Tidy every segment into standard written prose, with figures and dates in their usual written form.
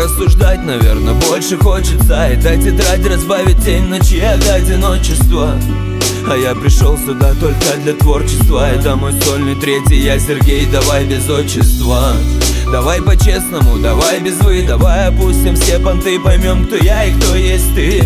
Порассуждать, наверное, больше хочется. Эта тетрадь разбавит тень ночи от одиночества. А я пришел сюда только для творчества. Это мой сольный третий, я Сергей, давай без отчества. Давай по-честному, давай без вы. Давай опустим все понты, поймем, кто я и кто есть ты.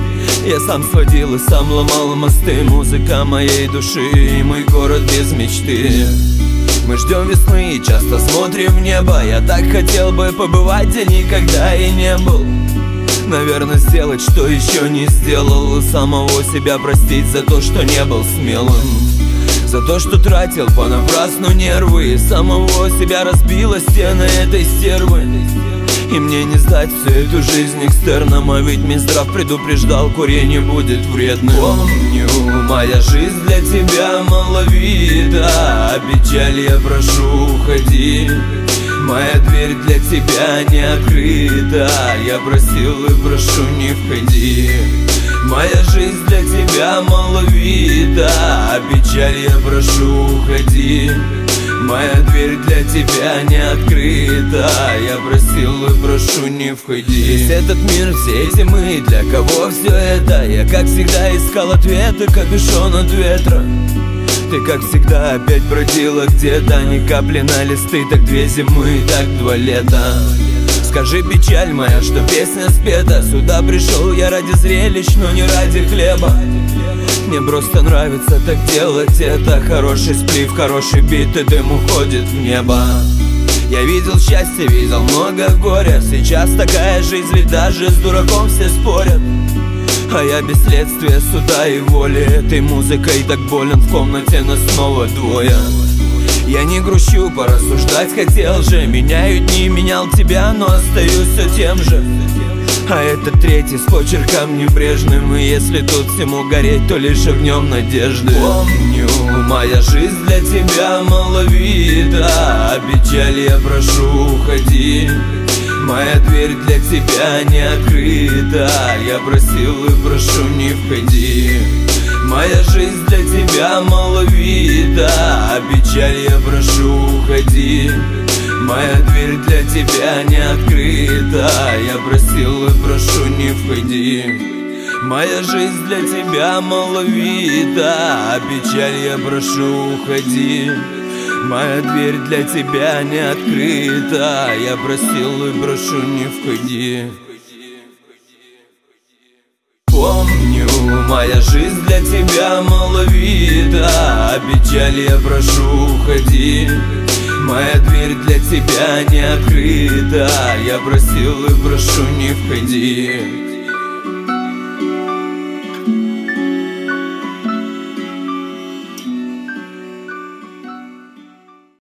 Я сам сводил и сам ломал мосты. Музыка моей души и мой город без мечты. Мы ждем весны и часто смотрим в небо. Я так хотел бы побывать, где никогда и не был. Наверное, сделать, что еще не сделал. Самого себя простить за то, что не был смелым. За то, что тратил понапрасну нервы. И самого себя разбило стены этой стервы. И мне не сдать всю эту жизнь экстерном. А ведь Минздрав предупреждал, курение будет вредным. Помню, моя жизнь для тебя маловита. А печаль я прошу, уходи. Моя дверь для тебя не открыта. Я просил и прошу, не входи. Моя жизнь для тебя маловита. А печаль я прошу, уходи. Моя дверь для тебя не открыта. Я просил и прошу, не входи. Весь этот мир, все эти мы, для кого все это? Я как всегда искал ответы, капюшон от ветра. Ты как всегда опять бродила где-то. Ни капли на листы, так 2 зимы, так 2 лета. Скажи, печаль моя, что песня спета. Сюда пришел я ради зрелищ, но не ради хлеба. Мне просто нравится так делать это. Хороший сплив, хороший бит, и дым уходит в небо. Я видел счастье, видел много горя. Сейчас такая жизнь, ведь даже с дураком все спорят. А я без следствия, суда и воли. Этой музыкой так болен, в комнате нас снова 2. Я не грущу, порассуждать хотел же. Меняю дни, менял тебя, но остаюсь все тем же. А это 3 с почерком небрежным. И если тут всему гореть, то лишь огнем надежды. Помню, моя жизнь для тебя маловита. А печаль я прошу, уходи. Моя дверь для тебя не открыта. Я просил и прошу, не входи. Моя жизнь для тебя маловита. А печаль я прошу, уходи. Моя дверь для тебя не открыта. Я просил и прошу, не входи. Моя жизнь для тебя маловита. А печаль я прошу, уходи. Моя дверь для тебя не открыта. Я просил и прошу, не входи. Помню, моя жизнь для тебя маловита. А печаль я прошу, уходи. Моя дверь для тебя не открыта. Я просил и прошу, не входи.